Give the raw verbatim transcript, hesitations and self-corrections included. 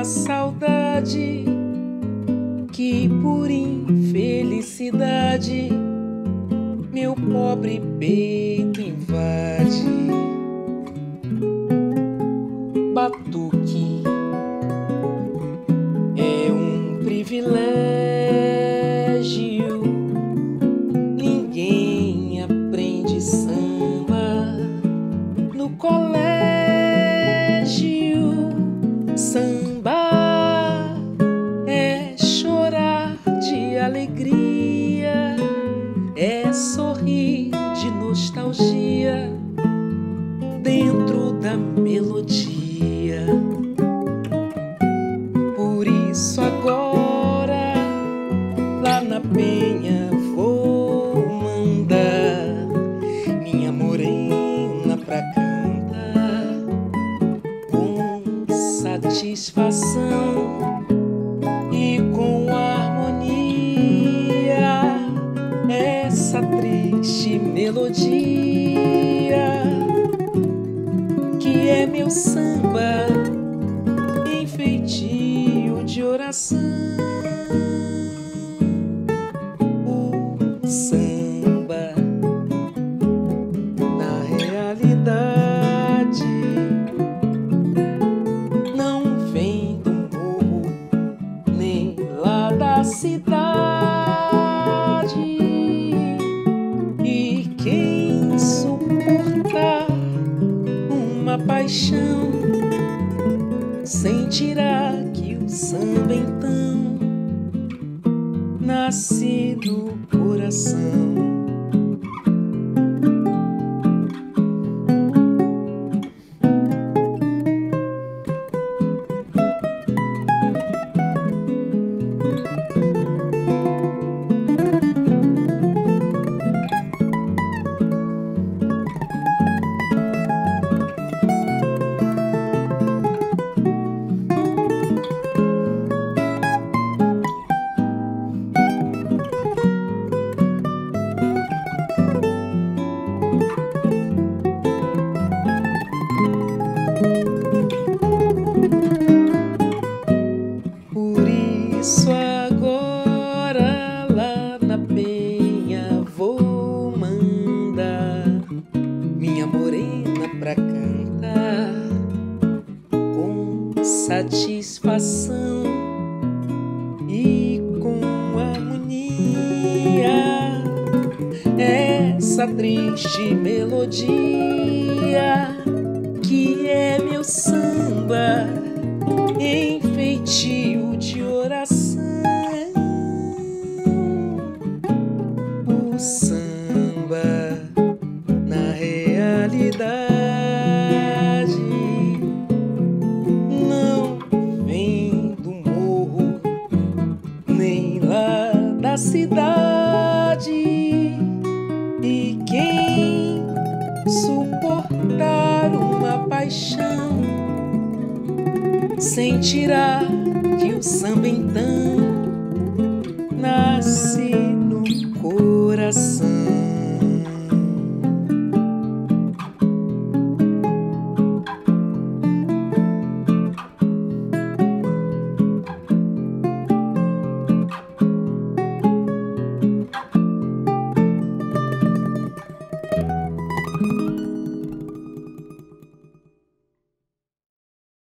saudade que por infelicidade meu pobre peito invade. Batuque é um privilégio, ninguém aprende samba no colégio. Samba é chorar de alegria, é sorrir de nostalgia dentro da melodia. Por isso agora lá na Penha vou mandar minha morena pra cantar com satisfação e com harmonia essa triste melodia que é meu samba em feitio de oração. O samba na realidade não vem do morro nem lá da cidade, e quem suportar uma paixão sentirá que o samba então nasce no coração. Por isso agora lá na Penha vou mandar minha morena pra cantar com satisfação e com harmonia essa triste melodia que é meu samba em feitio de oração. O samba na realidade não vem do morro nem lá da cidade, e quem suportar uma paixão sentirá que o samba então nasce no coração.